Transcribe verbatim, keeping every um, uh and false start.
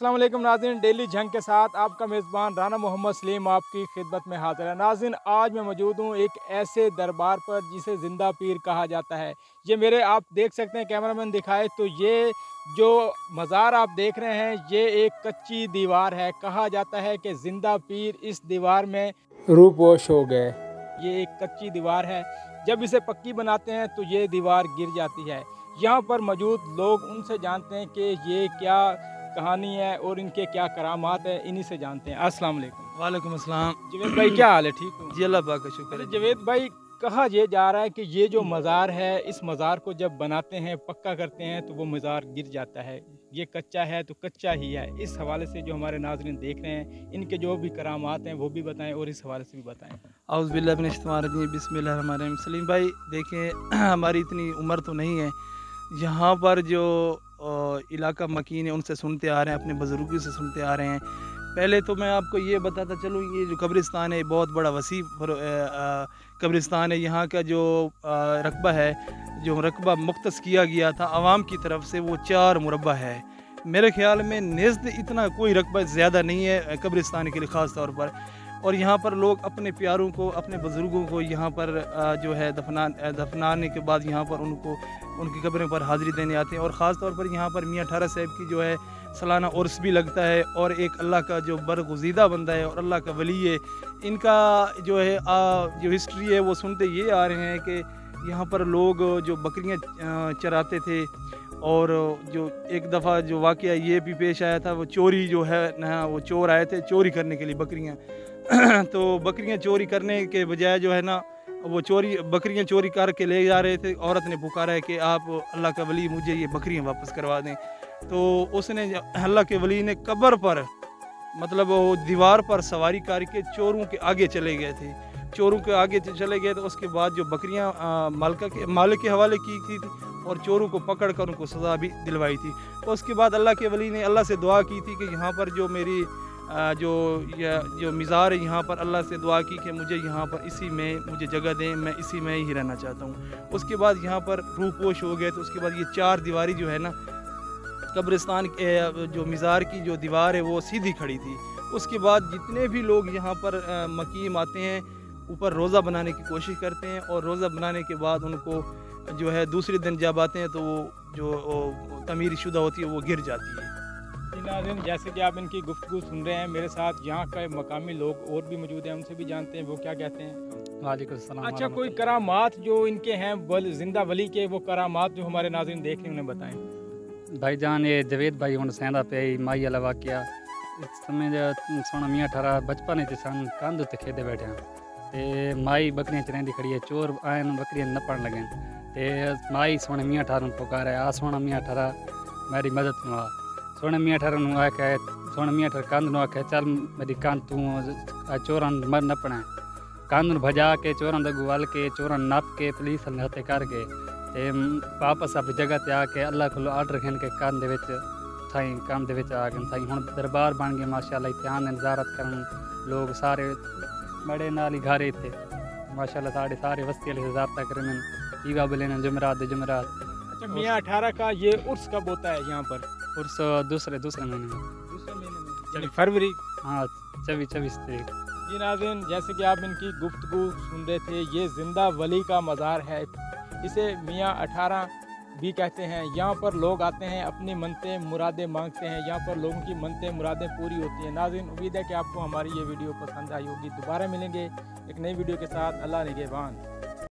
अस्सलाम वालेकुम नाज़रीन, डेली जंग के साथ आपका मेज़बान राना मोहम्मद सलीम आपकी खिदमत में हाज़िर है। नाज़रीन, आज मैं मौजूद हूँ एक ऐसे दरबार पर जिसे ज़िंदा पीर कहा जाता है। ये मेरे आप देख सकते हैं, कैमरामैन दिखाए तो ये जो मज़ार आप देख रहे हैं ये एक कच्ची दीवार है। कहा जाता है कि ज़िंदा पीर इस दीवार में रूपोश हो गए। ये एक कच्ची दीवार है, जब इसे पक्की बनाते हैं तो ये दीवार गिर जाती है। यहाँ पर मौजूद लोग उनसे जानते हैं कि ये क्या कहानी है और इनके क्या करामात है, इन्हीं से जानते हैं। अस्सलाम वालेकुम। वालेकुम अस्सलाम। जवेद भाई क्या हाल है? ठीक हो जी, अल्लाह पाक का शुक्र है। जवेद भाई, कहा ये जा रहा है कि ये जो मज़ार है, इस मज़ार को जब बनाते हैं, पक्का करते हैं तो वो मज़ार गिर जाता है। ये कच्चा है तो कच्चा ही है। इस हवाले से जो हमारे नाज़रीन देख रहे हैं, इनके जो भी करामात हैं वो भी बताएं और इस हवाले से भी बताएं। औज़ु बिल्लाहि मिनश शैतानिर रजीम, बिस्मिल्लाहिर रहमानिर रहीम। सलीम भाई देखें, हमारी इतनी उम्र तो नहीं है। यहाँ पर जो इलाका मकीन है उनसे सुनते आ रहे हैं, अपने बुज़ुर्गों से सुनते आ रहे हैं। पहले तो मैं आपको ये बताता चलूँ, ये जो कब्रिस्तान है बहुत बड़ा वसी कब्रिस्तान है। यहाँ का जो रकबा है, जो रकबा मुख्तस किया गया था आवाम की तरफ से, वो चार मुरब्बा है। मेरे ख्याल में नेज़द इतना कोई रकबा ज़्यादा नहीं है कब्रिस्तान के लिए ख़ास तौर पर। और यहाँ पर लोग अपने प्यारों को, अपने बुज़ुर्गों को यहाँ पर जो है दफना दफनाने के बाद यहाँ पर उनको उनकी कब्रों पर हाज़िरी देने आते हैं। और ख़ास तौर पर यहाँ पर मियाँ ठारा साहब की जो है सालाना उर्स भी लगता है। और एक अल्लाह का जो बरगुज़ीदा बंदा है और अल्लाह का वली है, इनका जो है आ, जो हिस्ट्री है वो सुनते ये आ रहे हैं कि यहाँ पर लोग जो बकरियाँ चराते थे। और जो एक दफ़ा जो वाक़या ये भी पेश आया था, वो चोरी जो है ना, वो चोर आए थे चोरी करने के लिए बकरियाँ तो बकरियां चोरी करने के बजाय जो है ना, वो चोरी बकरियां चोरी करके ले जा रहे थे। औरत ने पुकारा है कि आप अल्लाह का वली, मुझे ये बकरियां वापस करवा दें। तो उसने, अल्लाह के वली ने कब्र पर, मतलब वो दीवार पर सवारी करके चोरों के आगे चले गए थे। चोरों के आगे चले गए तो उसके बाद जो बकरियां मालिका के मालिक के हवाले की थी और चोरों को पकड़ कर उनको सज़ा भी दिलवाई थी। तो उसके बाद अल्लाह के वली ने अल्लाह से दुआ की थी कि यहाँ पर जो मेरी जो जो मिज़ार है, यहाँ पर अल्लाह से दुआ की कि मुझे यहाँ पर इसी में मुझे जगह दें, मैं इसी में ही रहना चाहता हूँ। उसके बाद यहाँ पर रूपोश हो गए। तो उसके बाद ये चार दीवारी जो है ना, कब्रिस्तान के जो मिज़ार की जो दीवार है वो सीधी खड़ी थी। उसके बाद जितने भी लोग यहाँ पर मकीम आते हैं, ऊपर रोज़ा बनाने की कोशिश करते हैं। और रोज़ा बनाने के बाद उनको जो है दूसरे दिन जब आते हैं तो वो जो तमीर शुदा होती है वो गिर जाती है। नाज़रीन, जैसे कि आप इनकी गुफ्तगू सुन रहे हैं, मेरे साथ यहाँ का मकामी लोग और भी मौजूद हैं, उनसे भी जानते हैं वो क्या कहते हैं। वालेकुम सलाम। अच्छा, कोई करामात जो इनके हैं वल, जिंदा वली के, वो करामात जो हमारे नाज़रीन देख रहे हैं उन्हें बताएं। भाईजान, ये जवेद भाई हुण सेंदा पे माई वाला वाक़या इस समय सोना मियाँ ठारा बचपन सन कंध उत्ते खेदे बैठे ते माई बकरियां चरेंदी खड़ी है। चोर आए बकरियां नपण लगे ते माई सोने मियाँ ठारा पुकारा, आ सोना मियाँ ठारा मेरी मदद नुआ। सोने मियाँ ठारा आख्या, सोने मियाँ ठारा कंध आख्या, चल मेरी कंध तू चोरां मर नपना है। कंध भजा के चोरां दा गवाल के चोरां नप के पुलिस हथे करके ते वापस अपनी जगह ते आके अल्लाह को आर्डर खिन के कंध दे विच थाई कंध दे विच आ गए थाई। हुण दरबार बन गए माशाअल्लाह। इत्यान नज़ारत करन लोग सारे बड़े नाल ही घर इत्थे माशाअल्लाह। साढ़े सारे बस्ती वाले ज़ारता करन ईगा बोले जुमरात दे जुमरात। अच्छा, मियाँ अठारह का ये उर्स कब होता है यहाँ पर? उर्स दूसरे दूसरे महीने में, दूसरे महीने में यानी फरवरी। हाँ, चौबीस चौबीस तारीख। जी नाज़रीन, जैसे कि आप इनकी गुफ्तगू सुन रहे थे, ये जिंदा वली का मज़ार है। इसे मियाँ अठारह भी कहते हैं। यहाँ पर लोग आते हैं, अपनी मनतें मुरादें मांगते हैं। यहाँ पर लोगों की मनतें मुरादें पूरी होती हैं। नाज़रीन, उम्मीद है कि आपको हमारी ये वीडियो पसंद आई होगी। दोबारा मिलेंगे एक नई वीडियो के साथ। अल्लाह निगहबान।